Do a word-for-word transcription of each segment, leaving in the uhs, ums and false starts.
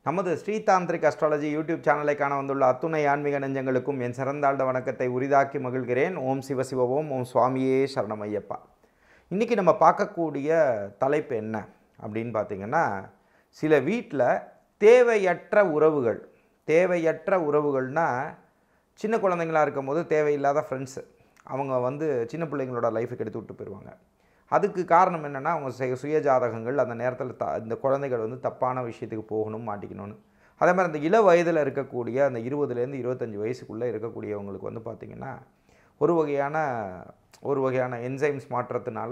நமது Sri tantric astrology YouTube சேனலை காண வந்துள்ள அத்துணை ஆன்மீக நெஞ்சங்களுக்கும் என் சிறந்தாழ்ந்த வணக்கத்தை உரிதாக்கி மகிழ்கிறேன். ஓம் சிவசிவ ஓம். ஓம் சுவாமியே சரணமையப்பா. இன்றைக்கி நம்ம பார்க்கக்கூடிய தலைப்பு என்ன அப்படின்னு பார்த்திங்கன்னா, சில வீட்டில் தேவையற்ற உறவுகள். தேவையற்ற உறவுகள்னால் சின்ன குழந்தைங்களாக இருக்கும் போது தேவையில்லாத ஃப்ரெண்ட்ஸு அவங்க வந்து சின்ன பிள்ளைங்களோட லைஃபுக்கு எடுத்து விட்டு போயிடுவாங்க. அதுக்கு காரணம் என்னென்னா, அவங்க சுய ஜாதகங்கள் அந்த நேரத்தில் த இந்த குழந்தைகள் வந்து தப்பான விஷயத்துக்கு போகணும், மாட்டிக்கணும்னு. அதே மாதிரி அந்த இள வயதில் இருக்கக்கூடிய அந்த இருபதுலேருந்து இருபத்தஞ்சி வயசுக்குள்ளே இருக்கக்கூடியவங்களுக்கு வந்து பார்த்திங்கன்னா, ஒரு வகையான ஒரு வகையான என்சைம்ஸ் மாற்றத்தினால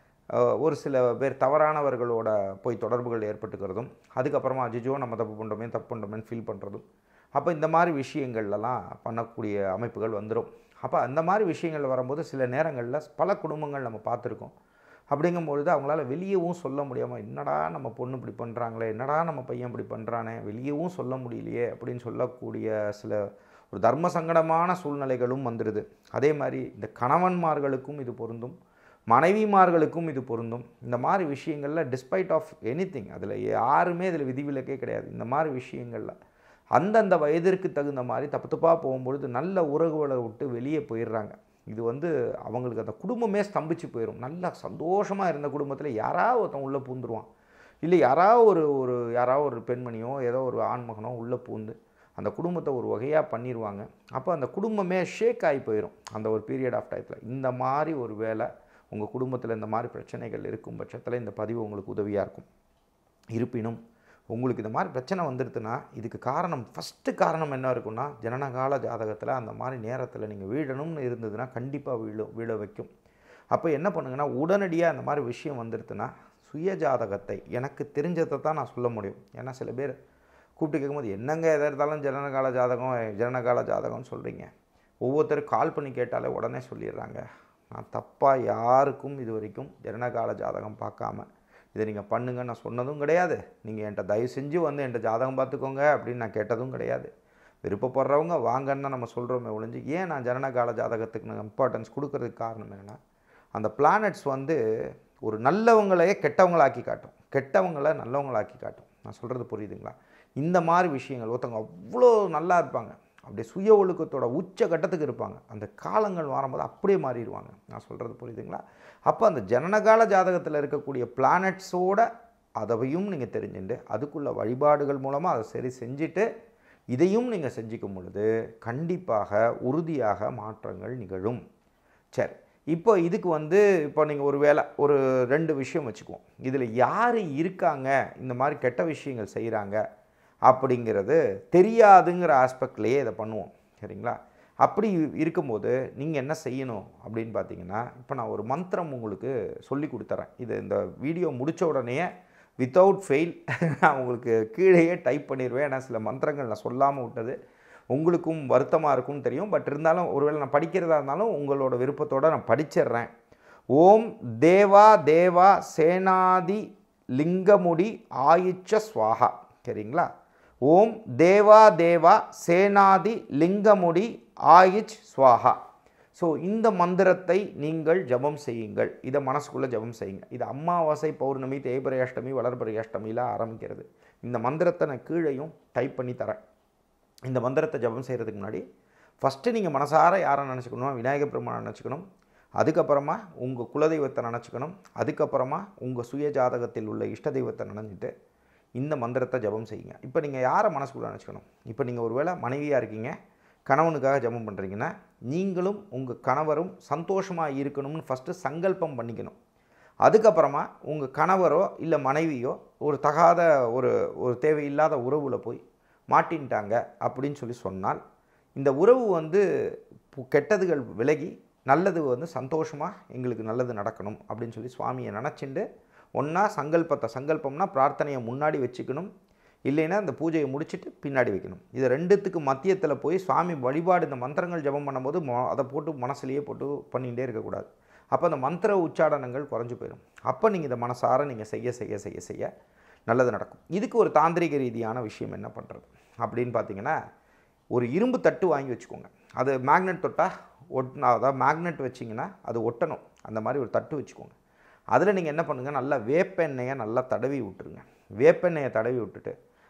ஒரு சில பேர் தவறானவர்களோட போய் தொடர்புகள் ஏற்பட்டுக்கிறதும், அதுக்கப்புறமா அஜிஜோ நம்ம தப்பு பண்ணுறோமே தப்பு பண்ணுறோமேன்னு ஃபீல் பண்ணுறதும், அப்போ இந்த மாதிரி விஷயங்கள்லாம் பண்ணக்கூடிய அமைப்புகள் வந்துடும். அப்போ அந்த மாதிரி விஷயங்கள் வரும்போது சில நேரங்களில் பல குடும்பங்கள் நம்ம பார்த்துருக்கோம். அப்படிங்கும்பொழுது அவங்களால வெளியவும் சொல்ல முடியாமல், என்னடா நம்ம பொண்ணு இப்படி பண்ணுறாங்களே, என்னடா நம்ம பையன் இப்படி பண்ணுறானே, வெளியவும் சொல்ல முடியலையே அப்படின்னு சொல்லக்கூடிய சில ஒரு தர்ம சங்கடமான சூழ்நிலைகளும் வந்துடுது. அதே மாதிரி இந்த கணவன்மார்களுக்கும் இது பொருந்தும், மனைவிமார்களுக்கும் இது பொருந்தும். இந்த மாதிரி விஷயங்களில் டிஸ்பைட் ஆஃப் எனி திங், அதில் யாருமே இதில் விதிவிலக்கே கிடையாது. இந்த மாதிரி விஷயங்களில் அந்தந்த வயதிற்கு தகுந்த மாதிரி தப்பு தப்பாக போகும்பொழுது நல்ல உறவுகளை விட்டு வெளியே போயிடுறாங்க. இது வந்து அவங்களுக்கு அந்த குடும்பமே ஸ்தம்பிச்சு போயிடும். நல்லா சந்தோஷமாக இருந்த குடும்பத்தில் யாராவது ஒருத்தன் உள்ளே பூந்துருவான், இல்லை யாராவது ஒரு ஒரு யாராவது ஒரு பெண்மணியோ ஏதோ ஒரு ஆண்மகனோ உள்ளே பூந்து அந்த குடும்பத்தை ஒரு வகையாக பண்ணிடுவாங்க. அப்போ அந்த குடும்பமே ஷேக் ஆகி போயிடும் அந்த ஒரு பீரியட் ஆஃப் டயத்தில். இந்த மாதிரி ஒரு வேளை உங்கள் குடும்பத்தில் இந்த மாதிரி பிரச்சனைகள் இருக்கும் பட்சத்தில் இந்த பதிவு உங்களுக்கு உதவியாக இருக்கும். இருப்பினும் உங்களுக்கு இந்த மாதிரி பிரச்சனை வந்துடுதுன்னா இதுக்கு காரணம், ஃபஸ்ட்டு காரணம் என்ன இருக்குன்னா, ஜனனகால ஜாதகத்தில் அந்த மாதிரி நேரத்தில் நீங்கள் வீழணும்னு இருந்ததுன்னா கண்டிப்பாக வீழும் வீழ வைக்கும். அப்போ என்ன பண்ணுங்கன்னா, உடனடியாக அந்த மாதிரி விஷயம் வந்துடுதுன்னா சுய ஜாதகத்தை எனக்கு தெரிஞ்சதை தான் நான் சொல்ல முடியும். ஏன்னா சில பேர் கூப்பிட்டு கேட்கும்போது, என்னங்க எதாக இருந்தாலும் ஜனனகால ஜாதகம் ஜனனகால ஜாதகம்னு சொல்கிறீங்க, ஒவ்வொருத்தரும் கால் பண்ணி கேட்டாலே உடனே சொல்லிடுறாங்க. நான் தப்பாக யாருக்கும் இது வரைக்கும் ஜனனகால ஜாதகம் பார்க்காம இதை நீங்கள் பண்ணுங்க நான் சொன்னதும் கிடையாது. நீங்கள் என்கிட்ட தயவு செஞ்சு வந்து என்கிட்ட ஜாதகம் பார்த்துக்கோங்க அப்படின்னு நான் கேட்டதும் கிடையாது. விருப்பப்படுறவங்க வாங்கன்னா நம்ம சொல்கிறோமே ஒழிஞ்சு, ஏன் நான் ஜனனகால ஜாதகத்துக்கு நான் இம்பார்ட்டன்ஸ் கொடுக்கறதுக்கு காரணம் என்னென்னா, அந்த பிளானட்ஸ் வந்து ஒரு நல்லவங்களையே கெட்டவங்களாக்கி காட்டும், கெட்டவங்களை நல்லவங்களாக்கி காட்டும். நான் சொல்கிறது புரியுதுங்களா? இந்த மாதிரி விஷயங்கள் ஒருத்தவங்க அவ்வளோ நல்லா இருப்பாங்க, அப்படியே சுய ஒழுக்கத்தோட உச்ச கட்டத்துக்கு இருப்பாங்க, அந்த காலங்கள் வரும்போது அப்படியே மாறிடுவாங்க. நான் சொல்கிறது புரியுதுங்களா? அப்போ அந்த ஜனனகால ஜாதகத்தில் இருக்கக்கூடிய பிளானட்ஸோட அதையும் நீங்கள் தெரிஞ்சுட்டு அதுக்குள்ள வழிபாடுகள் மூலமாக அதை சரி செஞ்சுட்டு இதையும் நீங்கள் செஞ்சுக்கும் பொழுது கண்டிப்பாக உறுதியாக மாற்றங்கள் நிகழும். சரி, இப்போ இதுக்கு வந்து இப்போ நீங்கள் ஒரு வேளை ஒரு ரெண்டு விஷயம் வச்சுக்குவோம். இதில் யார் இருக்காங்க இந்த மாதிரி கெட்ட விஷயங்கள் செய்கிறாங்க அப்படிங்கிறது தெரியாதுங்கிற ஆஸ்பெக்ட்லேயே இதை பண்ணுவோம். சரிங்களா? அப்படி இருக்கும்போது நீங்கள் என்ன செய்யணும் அப்படின்னு பார்த்தீங்கன்னா, இப்போ நான் ஒரு மந்திரம் உங்களுக்கு சொல்லி கொடுத்துறேன். இது இந்த வீடியோ முடித்த உடனே வித்தவுட் ஃபெயில் நான் உங்களுக்கு கீழேயே டைப் பண்ணிடுவேன். ஏன்னா சில மந்திரங்கள் நான் சொல்லாமல் விட்டது உங்களுக்கும் வருத்தமாக இருக்கும்னு தெரியும். பட் இருந்தாலும் ஒருவேளை நான் படிக்கிறதா இருந்தாலும் உங்களோட விருப்பத்தோடு நான் படிச்சிடுறேன். ஓம் தேவா தேவா சேனாதி லிங்கமுடி ஆயிச்ச ஸ்வாஹா. சரிங்களா? ஓம் தேவா தேவா சேனாதி லிங்கமுடி ஆயிச் ஸ்வாஹா. ஸோ இந்த மந்திரத்தை நீங்கள் ஜபம் செய்யுங்கள். இதை மனசுக்குள்ளே ஜபம் செய்யுங்க. இது அமாவாசை, பௌர்ணமி, தேய்பிறை அஷ்டமி, வளர்பிறை அஷ்டமியில் ஆரம்பிக்கிறது. இந்த மந்திரத்தை நான் கீழையும் டைப் பண்ணி தரேன். இந்த மந்திரத்தை ஜபம் செய்கிறதுக்கு முன்னாடி ஃபஸ்ட்டு நீங்கள் மனசார யாரை நினச்சிக்கணும்? விநாயகர் பெருமானை நினச்சிக்கணும். அதுக்கப்புறமா உங்கள் குலதெய்வத்தை நினச்சிக்கணும். அதுக்கப்புறமா உங்கள் சுய ஜாதகத்தில் உள்ள இஷ்ட தெய்வத்தை நினச்சிட்டு இந்த மந்திரத்தை ஜபம் செய்யுங்க. இப்போ நீங்கள் யாரை மனசுக்குள்ளே நினச்சிக்கணும்? இப்போ நீங்கள் ஒரு வேளை மனைவியாக இருக்கீங்க, கணவனுக்காக ஜபம் பண்ணுறீங்கன்னா நீங்களும் உங்கள் கணவரும் சந்தோஷமாக இருக்கணும்னு ஃபஸ்ட்டு சங்கல்பம் பண்ணிக்கணும். அதுக்கப்புறமா உங்கள் கணவரோ இல்லை மனைவியோ ஒரு தகாத ஒரு ஒரு தேவையில்லாத உறவில் போய் மாட்டின்ட்டாங்க அப்படின்னு சொல்லி சொன்னால், இந்த உறவு வந்து கெட்டதுகள் விலகி நல்லது வந்து சந்தோஷமாக எங்களுக்கு நல்லது நடக்கணும் அப்படின்னு சொல்லி சுவாமியை நினச்சிண்டு ஒன்றா சங்கல்பத்தை, சங்கல்பம்னா பிரார்த்தனையை முன்னாடி வச்சுக்கணும், இல்லைன்னா இந்த பூஜையை முடிச்சுட்டு பின்னாடி வைக்கணும். இது ரெண்டுத்துக்கு மத்தியத்தில் போய் சுவாமி வழிபாடு இந்த மந்திரங்கள் ஜபம் பண்ணும்போது மொ அதை போட்டு மனசுலேயே போட்டு பண்ணிகிட்டே இருக்கக்கூடாது. அப்போ அந்த மந்திர உச்சாடனங்கள் குறைஞ்சி போயிடும். அப்போ நீங்கள் இதை மனசார நீங்கள் செய்ய செய்ய செய்ய செய்ய நல்லது நடக்கும். இதுக்கு ஒரு தாந்திரிக ரீதியான விஷயம் என்ன பண்ணுறது அப்படின்னு பார்த்தீங்கன்னா, ஒரு இரும்பு தட்டு வாங்கி வச்சுக்கோங்க. அது மேக்னெட் தொட்டால் ஒட்டினா, அதாவது மேக்னெட் வச்சிங்கன்னா அது ஒட்டணும். அந்த மாதிரி ஒரு தட்டு வச்சுக்கோங்க. அதில் நீங்கள் என்ன பண்ணுங்கள், நல்லா வேப்பெண்ணெயை நல்லா தடவி விட்டுருங்க. வேப்பெண்ணெயை தடவி விட்டுட்டு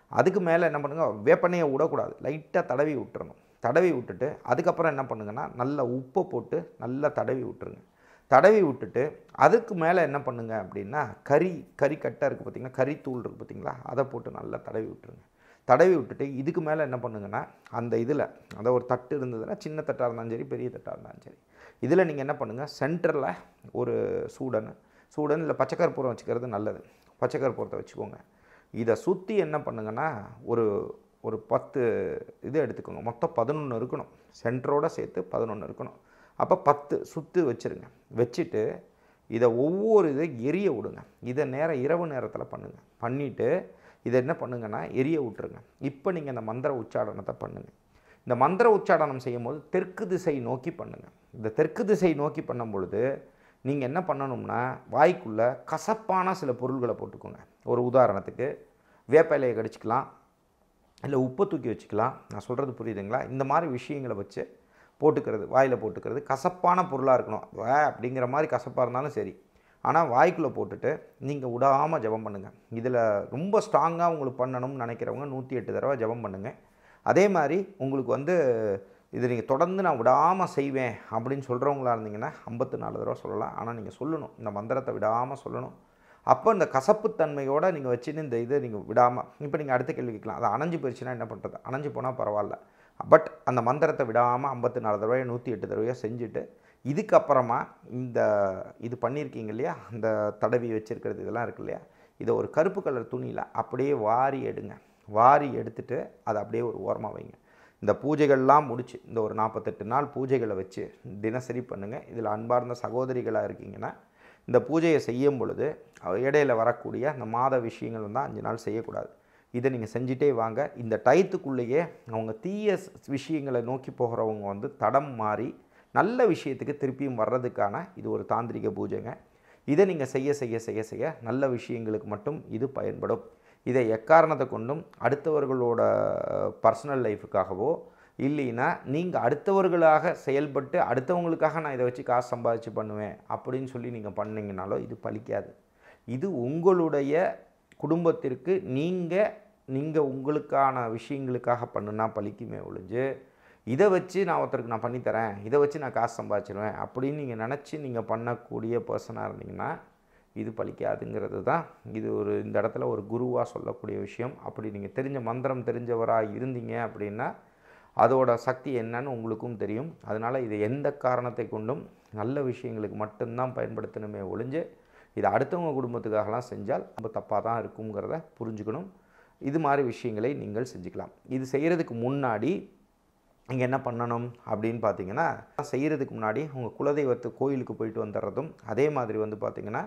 அதுக்கு மேலே என்ன பண்ணுங்கள், வேப்பெண்ணெயை விடக்கூடாது, லைட்டாக தடவி விட்டுறணும். தடவி விட்டுட்டு அதுக்கப்புறம் என்ன பண்ணுங்கன்னா நல்லா உப்பை போட்டு நல்லா தடவி விட்டுருங்க. தடவி விட்டுட்டு அதுக்கு மேலே என்ன பண்ணுங்க அப்படின்னா கறி கறி கட்டை இருக்குது பார்த்திங்களா, கறி தூள் இருக்குது பார்த்திங்களா, அதை போட்டு நல்லா தடவி விட்டுருங்க. தடவி விட்டுட்டு இதுக்கு மேலே என்ன பண்ணுங்கன்னா அந்த இதில் அதை ஒரு தட்டு இருந்ததுன்னா சின்ன தட்டாக இருந்தாலும் சரி பெரிய தட்டாக இருந்தாலும் சரி, இதில் நீங்கள் என்ன பண்ணுங்கள், சென்டரில் ஒரு சூடன் சூடன் இல்லை பச்சைக்கற்பூரம் வச்சுக்கிறது நல்லது. பச்சைக்கற்பூரத்தை வச்சுக்கோங்க. இதை சுற்றி என்ன பண்ணுங்கன்னா ஒரு ஒரு பத்து இது எடுத்துக்கோங்க. மொத்தம் பதினொன்று இருக்கணும், சென்டரோடு சேர்த்து பதினொன்று இருக்கணும். அப்போ பத்து சுற்று வச்சுருங்க. வச்சுட்டு இதை ஒவ்வொரு இதை எரிய விடுங்க. இதை நேரம் இரவு நேரத்தில் பண்ணுங்கள். பண்ணிவிட்டு இதை என்ன பண்ணுங்கன்னா எரிய விட்டுருங்க. இப்போ நீங்கள் இந்த மந்திர உச்சாடனத்தை பண்ணுங்கள். இந்த மந்திர உச்சாடனம் செய்யும்போது தெற்கு திசை நோக்கி பண்ணுங்கள். இந்த தெற்கு திசை நோக்கி பண்ணும் பொழுது நீங்கள் என்ன பண்ணணும்னா வாய்க்குள்ளே கசப்பான சில பொருள்களை போட்டுக்கோங்க. ஒரு உதாரணத்துக்கு வேப்ப இலையை கடிச்சிக்கலாம், இல்லை உப்பை தூக்கி வச்சுக்கலாம். நான் சொல்கிறது புரியுதுங்களா? இந்த மாதிரி விஷயங்களை வச்சு போட்டுக்கிறது, வாயில் போட்டுக்கிறது. கசப்பான பொருளாக இருக்கணும், வே அப்படிங்கிற மாதிரி கசப்பாக இருந்தாலும் சரி, ஆனால் வாய்க்குள்ளே போட்டுட்டு நீங்கள் விடாமல் ஜபம் பண்ணுங்கள். இதில் ரொம்ப ஸ்ட்ராங்காக உங்களுக்கு பண்ணணும்னு நினைக்கிறவங்க நூற்றி எட்டு தடவை ஜபம் பண்ணுங்கள். அதே மாதிரி உங்களுக்கு வந்து இது நீங்கள் தொடர்ந்து நான் விடாமல் செய்வேன் அப்படின்னு சொல்கிறவங்களா இருந்தீங்கன்னா ஐம்பத்து நாலு தடவை சொல்லலாம். ஆனால் நீங்கள் சொல்லணும், இந்த மந்திரத்தை விடாமல் சொல்லணும். அப்போ இந்த கசப்புத்தன்மையோடு நீங்கள் வச்சுன்னு இந்த இதை நீங்கள் விடாமல், இப்போ நீங்கள் அடுத்த கேள்வி கேட்கலாம், அது அணைஞ்சு போயிடுச்சுன்னா என்ன பண்ணுறது? அணைஞ்சு போனால் பரவாயில்ல, பட் அந்த மந்திரத்தை விடாமல் ஐம்பத்து நாலு தடவையோ நூற்றி எட்டு தடவையோ செஞ்சுட்டு இதுக்கப்புறமா இந்த இது பண்ணியிருக்கீங்க இல்லையா, இந்த தடவி வச்சுருக்கிறது இதெல்லாம் இருக்கு இல்லையா, இதை ஒரு கருப்பு கலர் துணியில் அப்படியே வாரி எடுங்க. வாரி எடுத்துகிட்டு அதை அப்படியே ஒரு ஓரமாக வைங்க. இந்த பூஜைகள்லாம் முடிச்சு இந்த ஒரு நாற்பத்தெட்டு நாள் பூஜைகளை வச்சு தினசரி பண்ணுங்கள். இதில் அன்பார்ந்த சகோதரிகளாக இருக்கீங்கன்னா இந்த பூஜையை செய்யும் பொழுது இடையில வரக்கூடிய அந்த மாத விஷயங்கள் வந்து அஞ்சு நாள் செய்யக்கூடாது. இதை நீங்கள் செஞ்சிட்டே வாங்க. இந்த டயத்துக்குள்ளேயே அவங்க தீய விஷயங்களை நோக்கி போகிறவங்க வந்து தடம் மாறி நல்ல விஷயத்துக்கு திருப்பியும் வர்றதுக்கான இது ஒரு தாந்திரிக பூஜைங்க. இதை நீங்கள் செய்ய செய்ய செய்ய செய்ய நல்ல விஷயங்களுக்கு மட்டும் இது பயன்படும். இதை எக்காரணத்தை கொண்டும் அடுத்தவர்களோட பர்சனல் லைஃபுக்காகவோ இல்லைன்னா நீங்கள் அடுத்தவர்களாக செயல்பட்டு அடுத்தவங்களுக்காக நான் இதை வச்சு காசு சம்பாதிச்சு பண்ணுவேன் அப்படின்னு சொல்லி நீங்கள் பண்ணிங்கனாலோ இது பலிக்காது. இது உங்களுடைய குடும்பத்திற்கு நீங்கள் நீங்கள் உங்களுக்கான விஷயங்களுக்காக பண்ணுனா பலிக்குமே ஒழிஞ்சு இதை வச்சு நான் ஒருத்தருக்கு நான் பண்ணித்தரேன், இதை வச்சு நான் காசு சம்பாதிச்சிருவேன் அப்படின்னு நீங்கள் நினச்சி நீங்கள் பண்ணக்கூடிய பர்சனாக இருந்தீங்கன்னா இது பலிக்காதுங்கிறது தான் இது ஒரு இந்த இடத்துல ஒரு குருவாக சொல்லக்கூடிய விஷயம். அப்படி நீங்கள் தெரிஞ்ச மந்திரம் தெரிஞ்சவராக இருந்தீங்க அப்படின்னா அதோட சக்தி என்னன்னு உங்களுக்கும் தெரியும். அதனால் இதை எந்த காரணத்தை கொண்டும் நல்ல விஷயங்களுக்கு மட்டும்தான் பயன்படுத்தணுமே ஒழிஞ்சு இதை அடுத்தவங்க குடும்பத்துக்காகலாம் செஞ்சால் ரொம்ப தப்பாக தான் இருக்குங்கிறத புரிஞ்சுக்கணும். இது மாதிரி விஷயங்களை நீங்கள் செஞ்சுக்கலாம். இது செய்கிறதுக்கு முன்னாடி நீங்கள் என்ன பண்ணணும் அப்படின்னு பார்த்தீங்கன்னா, செய்கிறதுக்கு முன்னாடி உங்கள் குலதெய்வத்து கோயிலுக்கு போயிட்டு வந்துடுறதும், அதே மாதிரி வந்து பார்த்திங்கன்னா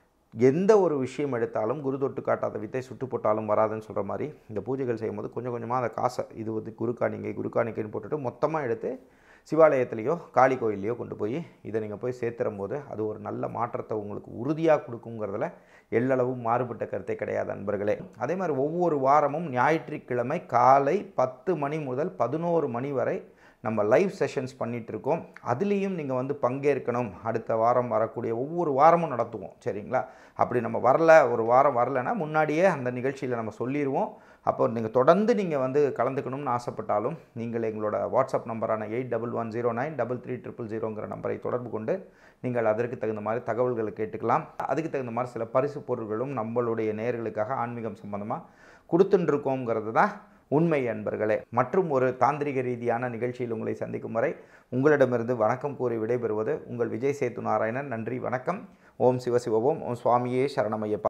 எந்த ஒரு விஷயம் எடுத்தாலும் குரு தொட்டு காட்டாத வித்தை சுட்டு போட்டாலும் வராதுன்னு சொல்கிற மாதிரி இந்த பூஜைகள் செய்யும்போது கொஞ்சம் கொஞ்சமாக அந்த காசை இது வந்து குருக்காணிக்கை குருக்காணிக்கைன்னு போட்டுட்டு மொத்தமாக எடுத்து சிவாலயத்துலேயோ காளி கோயிலையோ கொண்டு போய் இதை நீங்கள் போய் சேர்த்துறும் போது அது ஒரு நல்ல மாற்றத்தை உங்களுக்கு உறுதியாக கொடுக்குங்கிறதுல எல்லளவும் மாறுபட்ட கருத்தை கிடையாது அன்பர்களே. அதே மாதிரி ஒவ்வொரு வாரமும் ஞாயிற்றுக்கிழமை காலை பத்து மணி முதல் பதினோரு மணி வரை நம்ம லைவ் செஷன்ஸ் பண்ணிகிட்ருக்கோம். அதுலேயும் நீங்கள் வந்து பங்கேற்கணும். அடுத்த வாரம் வரக்கூடிய ஒவ்வொரு வாரமும் நடத்துவோம், சரிங்களா? அப்படி நம்ம வரல, ஒரு வாரம் வரலைன்னா முன்னாடியே அந்த நிகழ்ச்சியில் நம்ம சொல்லிடுவோம். அப்போ நீங்கள் தொடர்ந்து நீங்கள் வந்து கலந்துக்கணும்னு ஆசைப்பட்டாலும் நீங்கள் எங்களோட வாட்ஸ்அப் நம்பரான eight double one zero nine double three triple ஜீரோங்கிற நம்பரை தொடர்பு கொண்டு நீங்கள் அதற்கு தகுந்த மாதிரி தகவல்களை கேட்டுக்கலாம். அதுக்கு தகுந்த மாதிரி சில பரிசு பொருட்களும் நம்மளுடைய நேயர்களுக்காக ஆன்மீகம் சம்பந்தமாக கொடுத்துட்டுருக்கோங்கிறது தான் உண்மை அன்பர்களே. மற்றும் ஒரு தாந்திரிக ரீதியான நிகழ்ச்சியில் உங்களை சந்திக்கும் வரை உங்களிடமிருந்து வணக்கம் கூறி விடைபெறுவது உங்கள் விஜய் சேத்து நாராயணன். நன்றி, வணக்கம். ஓம் சிவசிவ ஓம். ஓம் சுவாமியே சரணமையப்பா.